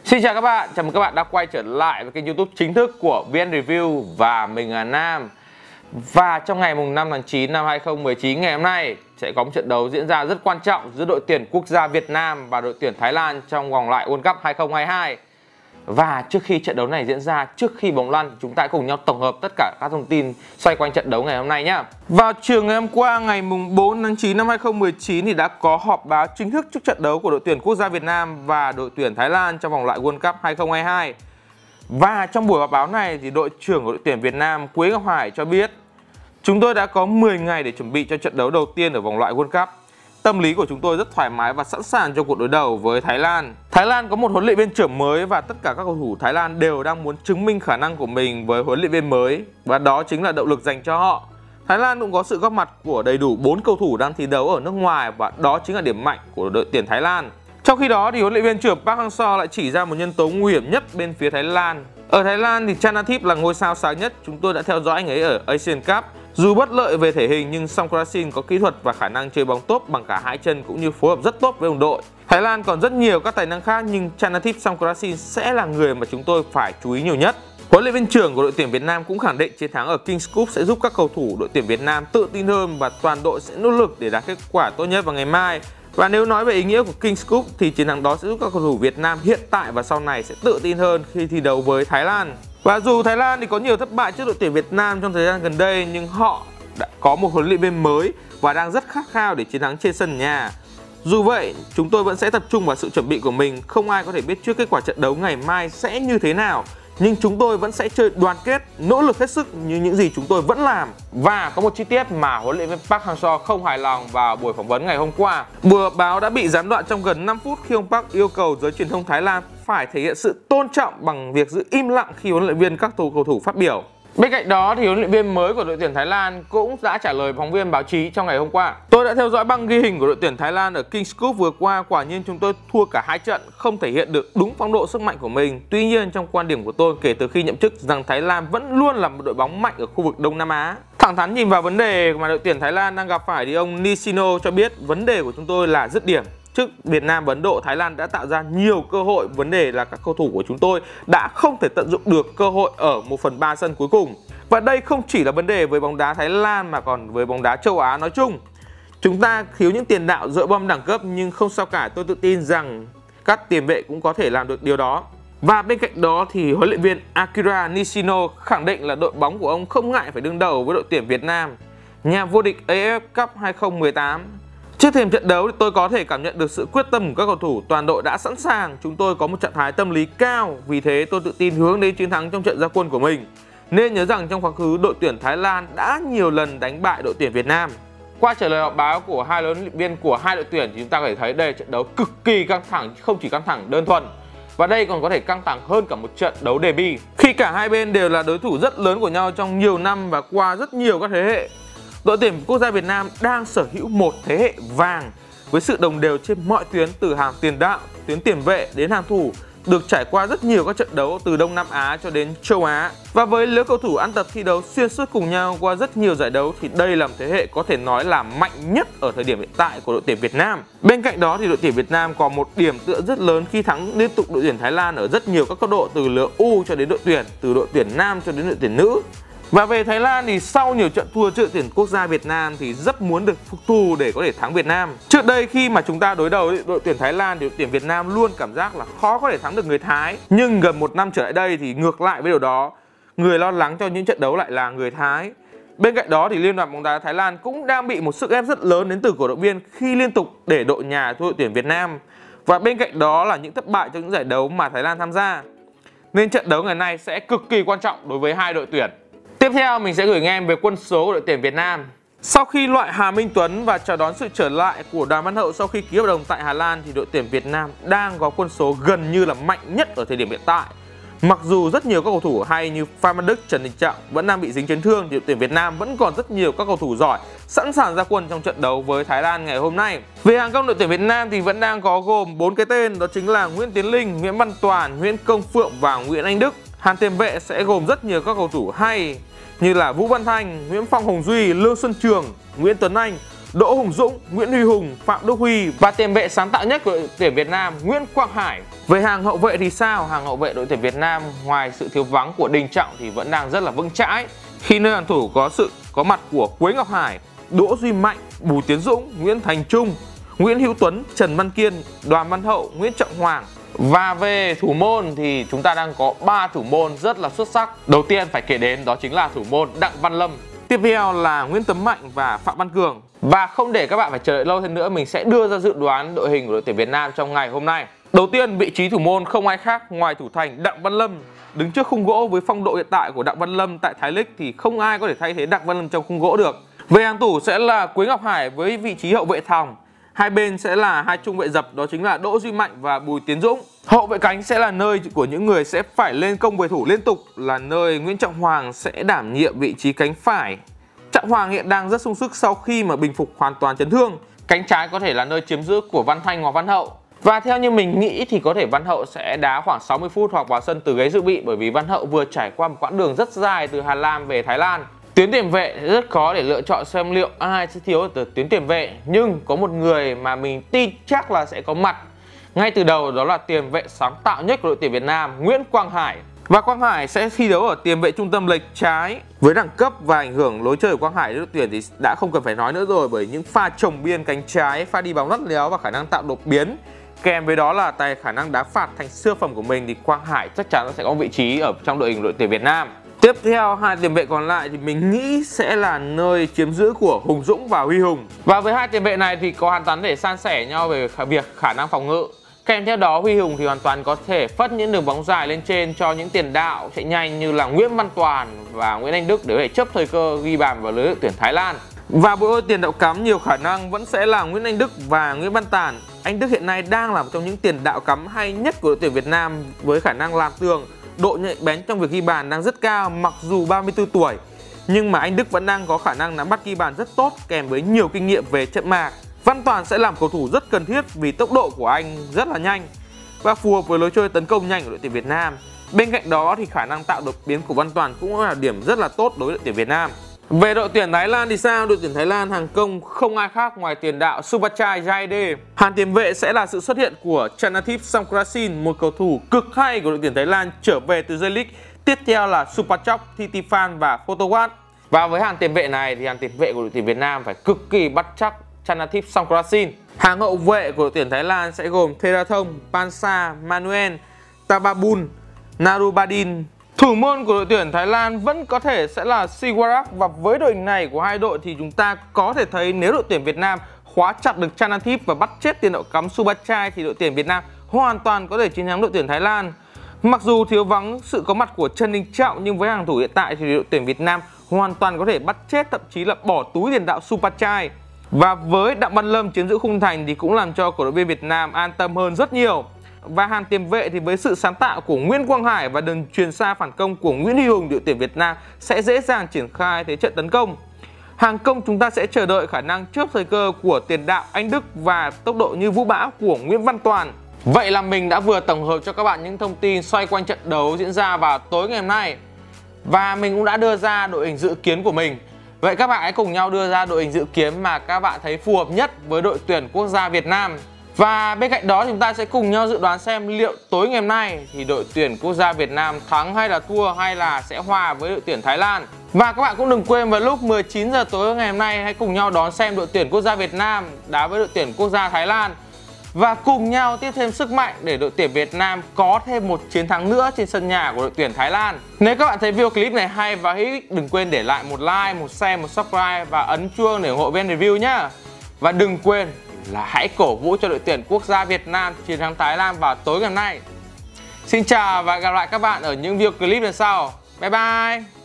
Xin chào các bạn, chào mừng các bạn đã quay trở lại với kênh YouTube chính thức của VN Review và mình là Nam. Và trong ngày 5 tháng 9 năm 2019 ngày hôm nay sẽ có một trận đấu diễn ra rất quan trọng giữa đội tuyển quốc gia Việt Nam và đội tuyển Thái Lan trong vòng loại World Cup 2022. Và trước khi trận đấu này diễn ra, trước khi bóng lăn, chúng ta cùng nhau tổng hợp tất cả các thông tin xoay quanh trận đấu ngày hôm nay nhé. Vào chiều ngày hôm qua, ngày 4 tháng 9 năm 2019 thì đã có họp báo chính thức trước trận đấu của đội tuyển quốc gia Việt Nam và đội tuyển Thái Lan trong vòng loại World Cup 2022. Và trong buổi họp báo này thì đội trưởng của đội tuyển Việt Nam Quế Ngọc Hải cho biết: chúng tôi đã có 10 ngày để chuẩn bị cho trận đấu đầu tiên ở vòng loại World Cup. Tâm lý của chúng tôi rất thoải mái và sẵn sàng cho cuộc đối đầu với Thái Lan. Thái Lan có một huấn luyện viên trưởng mới và tất cả các cầu thủ Thái Lan đều đang muốn chứng minh khả năng của mình với huấn luyện viên mới, và đó chính là động lực dành cho họ. Thái Lan cũng có sự góp mặt của đầy đủ 4 cầu thủ đang thi đấu ở nước ngoài và đó chính là điểm mạnh của đội tuyển Thái Lan. Trong khi đó thì huấn luyện viên trưởng Park Hang-seo lại chỉ ra một nhân tố nguy hiểm nhất bên phía Thái Lan. Ở Thái Lan thì Chanathip là ngôi sao sáng nhất, chúng tôi đã theo dõi anh ấy ở Asian Cup. Dù bất lợi về thể hình nhưng Songkrasin có kỹ thuật và khả năng chơi bóng tốt bằng cả hai chân cũng như phối hợp rất tốt với đồng đội. Thái Lan còn rất nhiều các tài năng khác nhưng Chanathip Songkrasin sẽ là người mà chúng tôi phải chú ý nhiều nhất. Huấn luyện viên trưởng của đội tuyển Việt Nam cũng khẳng định chiến thắng ở Kings Cup sẽ giúp các cầu thủ đội tuyển Việt Nam tự tin hơn và toàn đội sẽ nỗ lực để đạt kết quả tốt nhất vào ngày mai. Và nếu nói về ý nghĩa của Kings Cup thì chiến thắng đó sẽ giúp các cầu thủ Việt Nam hiện tại và sau này sẽ tự tin hơn khi thi đấu với Thái Lan. Và dù Thái Lan thì có nhiều thất bại trước đội tuyển Việt Nam trong thời gian gần đây nhưng họ đã có một huấn luyện viên mới và đang rất khát khao để chiến thắng trên sân nhà. Dù vậy, chúng tôi vẫn sẽ tập trung vào sự chuẩn bị của mình. Không ai có thể biết trước kết quả trận đấu ngày mai sẽ như thế nào, nhưng chúng tôi vẫn sẽ chơi đoàn kết, nỗ lực hết sức như những gì chúng tôi vẫn làm. Và có một chi tiết mà huấn luyện viên Park Hang-seo không hài lòng vào buổi phỏng vấn ngày hôm qua. Buổi họp báo đã bị gián đoạn trong gần 5 phút khi ông Park yêu cầu giới truyền thông Thái Lan phải thể hiện sự tôn trọng bằng việc giữ im lặng khi huấn luyện viên các cầu thủ phát biểu. Bên cạnh đó thì huấn luyện viên mới của đội tuyển Thái Lan cũng đã trả lời phóng viên báo chí trong ngày hôm qua. Tôi đã theo dõi băng ghi hình của đội tuyển Thái Lan ở Kings Cup vừa qua, quả nhiên chúng tôi thua cả hai trận, không thể hiện được đúng phong độ sức mạnh của mình. Tuy nhiên trong quan điểm của tôi kể từ khi nhậm chức rằng Thái Lan vẫn luôn là một đội bóng mạnh ở khu vực Đông Nam Á. Thẳng thắn nhìn vào vấn đề mà đội tuyển Thái Lan đang gặp phải thì ông Nishino cho biết vấn đề của chúng tôi là dứt điểm. Trước Việt Nam và Ấn Độ, Thái Lan đã tạo ra nhiều cơ hội. Vấn đề là các cầu thủ của chúng tôi đã không thể tận dụng được cơ hội ở 1/3 sân cuối cùng. Và đây không chỉ là vấn đề với bóng đá Thái Lan mà còn với bóng đá châu Á nói chung. Chúng ta thiếu những tiền đạo dội bom đẳng cấp nhưng không sao cả, tôi tự tin rằng các tiền vệ cũng có thể làm được điều đó. Và bên cạnh đó thì huấn luyện viên Akira Nishino khẳng định là đội bóng của ông không ngại phải đương đầu với đội tuyển Việt Nam, nhà vô địch AFF Cup 2018. Trước thềm trận đấu thì tôi có thể cảm nhận được sự quyết tâm của các cầu thủ, toàn đội đã sẵn sàng, chúng tôi có một trạng thái tâm lý cao, vì thế tôi tự tin hướng đến chiến thắng trong trận ra quân của mình. Nên nhớ rằng trong quá khứ đội tuyển Thái Lan đã nhiều lần đánh bại đội tuyển Việt Nam. Qua trả lời họp báo của hai huấn luyện viên của hai đội tuyển thì chúng ta có thể thấy đây là trận đấu cực kỳ căng thẳng, không chỉ căng thẳng đơn thuần. Và đây còn có thể căng thẳng hơn cả một trận đấu derby, khi cả hai bên đều là đối thủ rất lớn của nhau trong nhiều năm và qua rất nhiều các thế hệ. Đội tuyển quốc gia Việt Nam đang sở hữu một thế hệ vàng với sự đồng đều trên mọi tuyến, từ hàng tiền đạo, tuyến tiền vệ đến hàng thủ, được trải qua rất nhiều các trận đấu từ Đông Nam Á cho đến châu Á. Và với lứa cầu thủ ăn tập thi đấu xuyên suốt cùng nhau qua rất nhiều giải đấu thì đây là một thế hệ có thể nói là mạnh nhất ở thời điểm hiện tại của đội tuyển Việt Nam. Bên cạnh đó thì đội tuyển Việt Nam có một điểm tựa rất lớn khi thắng liên tục đội tuyển Thái Lan ở rất nhiều các cấp độ, từ lứa U cho đến đội tuyển, từ đội tuyển nam cho đến đội tuyển nữ. Và về Thái Lan thì sau nhiều trận thua trước đội tuyển quốc gia Việt Nam thì rất muốn được phục thù để có thể thắng Việt Nam. Trước đây khi mà chúng ta đối đầu với đội tuyển Thái Lan thì đội tuyển Việt Nam luôn cảm giác là khó có thể thắng được người Thái. Nhưng gần một năm trở lại đây thì ngược lại với điều đó, người lo lắng cho những trận đấu lại là người Thái. Bên cạnh đó thì Liên đoàn bóng đá Thái Lan cũng đang bị một sức ép rất lớn đến từ cổ động viên khi liên tục để đội nhà thua đội tuyển Việt Nam. Và bên cạnh đó là những thất bại trong những giải đấu mà Thái Lan tham gia. Nên trận đấu ngày nay sẽ cực kỳ quan trọng đối với hai đội tuyển. Tiếp theo mình sẽ gửi nghe em về quân số của đội tuyển Việt Nam. Sau khi loại Hà Minh Tuấn và chào đón sự trở lại của Đoàn Văn Hậu sau khi ký hợp đồng tại Hà Lan thì đội tuyển Việt Nam đang có quân số gần như là mạnh nhất ở thời điểm hiện tại. Mặc dù rất nhiều các cầu thủ hay như Phan Văn Đức, Trần Đình Trọng vẫn đang bị dính chấn thương thì đội tuyển Việt Nam vẫn còn rất nhiều các cầu thủ giỏi sẵn sàng ra quân trong trận đấu với Thái Lan ngày hôm nay. Về hàng công đội tuyển Việt Nam thì vẫn đang có gồm 4 cái tên, đó chính là Nguyễn Tiến Linh, Nguyễn Văn Toàn, Nguyễn Công Phượng và Nguyễn Anh Đức. Hàng tiền vệ sẽ gồm rất nhiều các cầu thủ hay như là Vũ Văn Thanh, Nguyễn Phong Hồng Duy, Lương Xuân Trường, Nguyễn Tuấn Anh, Đỗ Hùng Dũng, Nguyễn Huy Hùng, Phạm Đức Huy và tiền vệ sáng tạo nhất của đội tuyển Việt Nam Nguyễn Quang Hải. Về hàng hậu vệ thì sao? Hàng hậu vệ đội tuyển Việt Nam ngoài sự thiếu vắng của Đình Trọng thì vẫn đang rất là vững chãi, khi nơi hàng thủ có sự có mặt của Quế Ngọc Hải, Đỗ Duy Mạnh, Bùi Tiến Dũng, Nguyễn Thành Trung, Nguyễn Hữu Tuấn, Trần Văn Kiên, Đoàn Văn Hậu, Nguyễn Trọng Hoàng. Và về thủ môn thì chúng ta đang có 3 thủ môn rất là xuất sắc. Đầu tiên phải kể đến đó chính là thủ môn Đặng Văn Lâm. Tiếp theo là Nguyễn Tấn Mạnh và Phạm Văn Cường. Và không để các bạn phải chờ đợi lâu thêm nữa, mình sẽ đưa ra dự đoán đội hình của đội tuyển Việt Nam trong ngày hôm nay. Đầu tiên, vị trí thủ môn không ai khác ngoài thủ thành Đặng Văn Lâm. Đứng trước khung gỗ với phong độ hiện tại của Đặng Văn Lâm tại Thái League thì không ai có thể thay thế Đặng Văn Lâm trong khung gỗ được. Về hàng thủ sẽ là Quế Ngọc Hải với vị trí hậu vệ thòng. Hai bên sẽ là hai trung vệ dập, đó chính là Đỗ Duy Mạnh và Bùi Tiến Dũng. Hậu vệ cánh sẽ là nơi của những người sẽ phải lên công về thủ liên tục, là nơi Nguyễn Trọng Hoàng sẽ đảm nhiệm vị trí cánh phải. Trọng Hoàng hiện đang rất sung sức sau khi mà bình phục hoàn toàn chấn thương. Cánh trái có thể là nơi chiếm giữ của Văn Thanh hoặc Văn Hậu. Và theo như mình nghĩ thì có thể Văn Hậu sẽ đá khoảng 60 phút hoặc vào sân từ ghế dự bị, bởi vì Văn Hậu vừa trải qua một quãng đường rất dài từ Hà Lan về Thái Lan. Tuyến tiền vệ rất khó để lựa chọn xem liệu ai sẽ thiếu từ tuyến tiền vệ, nhưng có một người mà mình tin chắc là sẽ có mặt ngay từ đầu, đó là tiền vệ sáng tạo nhất của đội tuyển Việt Nam Nguyễn Quang Hải. Và Quang Hải sẽ thi đấu ở tiền vệ trung tâm lệch trái. Với đẳng cấp và ảnh hưởng lối chơi của Quang Hải đến đội tuyển thì đã không cần phải nói nữa rồi, bởi những pha chồng biên cánh trái, pha đi bóng lắt léo và khả năng tạo đột biến, kèm với đó là khả năng đá phạt thành siêu phẩm của mình, thì Quang Hải chắc chắn sẽ có vị trí ở trong đội hình đội tuyển Việt Nam. Tiếp theo, hai tiền vệ còn lại thì mình nghĩ sẽ là nơi chiếm giữ của Hùng Dũng và Huy Hùng. Và với hai tiền vệ này thì có hoàn toàn để san sẻ nhau về việc khả năng phòng ngự. Kèm theo đó, Huy Hùng thì hoàn toàn có thể phất những đường bóng dài lên trên cho những tiền đạo chạy nhanh như là Nguyễn Văn Toàn và Nguyễn Anh Đức để có thể chấp thời cơ ghi bàn vào lưới đội tuyển Thái Lan. Và bộ đôi tiền đạo cắm nhiều khả năng vẫn sẽ là Nguyễn Anh Đức và Nguyễn Văn Tản. Anh Đức hiện nay đang là một trong những tiền đạo cắm hay nhất của đội tuyển Việt Nam với khả năng làm tường, độ nhạy bén trong việc ghi bàn đang rất cao. Mặc dù 34 tuổi nhưng mà anh Đức vẫn đang có khả năng nắm bắt ghi bàn rất tốt, kèm với nhiều kinh nghiệm về trận mạc. Văn Toàn sẽ làm cầu thủ rất cần thiết vì tốc độ của anh rất là nhanh và phù hợp với lối chơi tấn công nhanh của đội tuyển Việt Nam. Bên cạnh đó thì khả năng tạo đột biến của Văn Toàn cũng là điểm rất là tốt đối với đội tuyển Việt Nam. Về đội tuyển Thái Lan thì sao? Đội tuyển Thái Lan hàng công không ai khác ngoài tiền đạo Supachai Jaide. Hàng tiền vệ sẽ là sự xuất hiện của Chanathip Songkrasin, một cầu thủ cực hay của đội tuyển Thái Lan trở về từ J-League. Tiếp theo là Supachok, Thitiphan và Photowat. Và với hàng tiền vệ này thì hàng tiền vệ của đội tuyển Việt Nam phải cực kỳ bắt chắc Chanathip Songkrasin. Hàng hậu vệ của đội tuyển Thái Lan sẽ gồm Therathong, Pansa, Manuel, Tababun, Narubadin. Thủ môn của đội tuyển Thái Lan vẫn có thể sẽ là Siwarak, và với đội hình này của hai đội thì chúng ta có thể thấy nếu đội tuyển Việt Nam khóa chặt được Chanathip và bắt chết tiền đạo cắm Supachai thì đội tuyển Việt Nam hoàn toàn có thể chiến thắng đội tuyển Thái Lan. Mặc dù thiếu vắng sự có mặt của Trần Đình Trọng nhưng với hàng thủ hiện tại thì đội tuyển Việt Nam hoàn toàn có thể bắt chết, thậm chí là bỏ túi tiền đạo Supachai. Và với Đặng Văn Lâm chiếm giữ khung thành thì cũng làm cho cổ động viên Việt Nam an tâm hơn rất nhiều. Và hàng tiền vệ thì với sự sáng tạo của Nguyễn Quang Hải và đường truyền xa phản công của Nguyễn Huy Hùng, đội tuyển Việt Nam sẽ dễ dàng triển khai thế trận tấn công. Hàng công chúng ta sẽ chờ đợi khả năng chớp thời cơ của tiền đạo Anh Đức và tốc độ như vũ bão của Nguyễn Văn Toàn. Vậy là mình đã vừa tổng hợp cho các bạn những thông tin xoay quanh trận đấu diễn ra vào tối ngày hôm nay. Và mình cũng đã đưa ra đội hình dự kiến của mình. Vậy các bạn hãy cùng nhau đưa ra đội hình dự kiến mà các bạn thấy phù hợp nhất với đội tuyển quốc gia Việt Nam. Và bên cạnh đó chúng ta sẽ cùng nhau dự đoán xem liệu tối ngày hôm nay thì đội tuyển quốc gia Việt Nam thắng hay là thua, hay là sẽ hòa với đội tuyển Thái Lan. Và các bạn cũng đừng quên vào lúc 19 giờ tối ngày hôm nay hãy cùng nhau đón xem đội tuyển quốc gia Việt Nam đá với đội tuyển quốc gia Thái Lan. Và cùng nhau tiếp thêm sức mạnh để đội tuyển Việt Nam có thêm một chiến thắng nữa trên sân nhà của đội tuyển Thái Lan. Nếu các bạn thấy video clip này hay và hữu ích, đừng quên để lại một like, một share, một subscribe và ấn chuông để ủng hộ VN Review nhá. Và đừng quên là hãy cổ vũ cho đội tuyển quốc gia Việt Nam chiến thắng Thái Lan vào tối ngày hôm nay. Xin chào và gặp lại các bạn ở những video clip lần sau. Bye bye.